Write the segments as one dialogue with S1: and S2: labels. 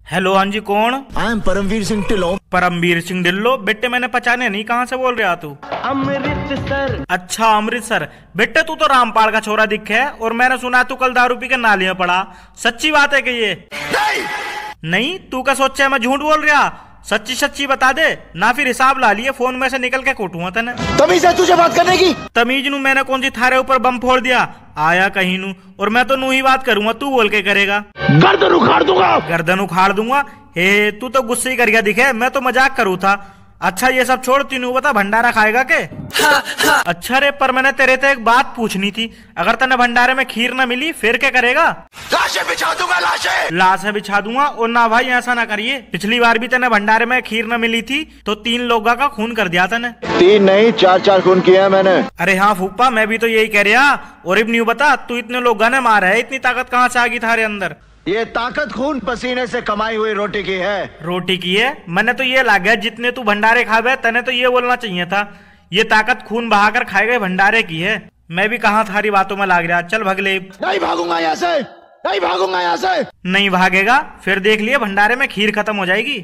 S1: Hello, हाँ जी, कौन?
S2: I am Paramvir Singh Dhillon.
S1: परमवीर सिंह ढिल्लो? बेटे मैंने पहचाने नहीं, कहाँ से बोल रहा तू?
S3: अमृतसर।
S1: अच्छा, अमृतसर। बेटे तू तो रामपाल का छोरा दिखे है, और मैंने सुना तू कल दारू पी के नाली में पड़ा। सच्ची बात है कि ये? नहीं, तू क्या सोचा है मैं झूठ बोल रहा? सच्ची सच्ची बता दे, ना फिर हिसाब ला लिए फोन में से निकल के कोटूंगा तने।
S2: तमीज है तुझे बात करने की?
S1: तमीज नू मैंने कौन सी थारे ऊपर बम फोड़ दिया? आया कहीं नू, और मैं तो नू ही बात करूंगा, तू बोल के करेगा।
S2: गर्दन उखाड़ दूंगा।
S1: गर्दन उखाड़ दूंगा? हे, तू तो गुस्से ही कर गया दिखे, मैं तो मजाक करूँ था। अच्छा ये सब छोड़, तीनों बता भंडारा खाएगा के? अच्छा रे, पर मैंने तेरे से एक बात पूछनी थी। अगर तने भंडारे में खीर न मिली फिर क्या करेगा?
S2: लाशें बिछा दूंगा,
S1: लाशें बिछा दूंगा। और ना भाई, ऐसा ना करिए, पिछली बार भी तने भंडारे में खीर न मिली थी तो 3 लोगों का खून कर दिया तने।
S2: 3 नहीं 4 खून किया है मैंने।
S1: अरे हाँ फूफा, मैं भी तो यही कह रहा। और अब न्यू बता, तू इतने लोगों ने मारा है, इतनी ताकत कहाँ से आ गई थारे अंदर?
S2: ये ताकत खून पसीने से कमाई हुई रोटी की है।
S1: रोटी की है? मैंने तो ये लागा जितने तू भंडारे खावे तने तो ये बोलना चाहिए था, ये ताकत खून बहाकर खाए गए भंडारे की है। मैं भी कहाँ थारी बातों में लाग रहा। चल भगले।
S2: नहीं भागूंगा यहाँ से, नहीं भागूंगा यहाँ से।
S1: नहीं भागेगा? फिर देख लिए भंडारे में खीर खत्म हो जाएगी।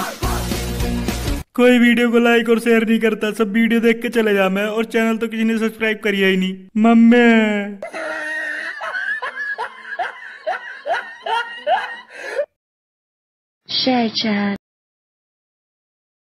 S1: कोई वीडियो को लाइक और शेयर नहीं करता, सब वीडियो देख के चले जा मैं, और चैनल तो किसी ने सब्सक्राइब करिए ही नहीं। Mummy
S4: Share chat.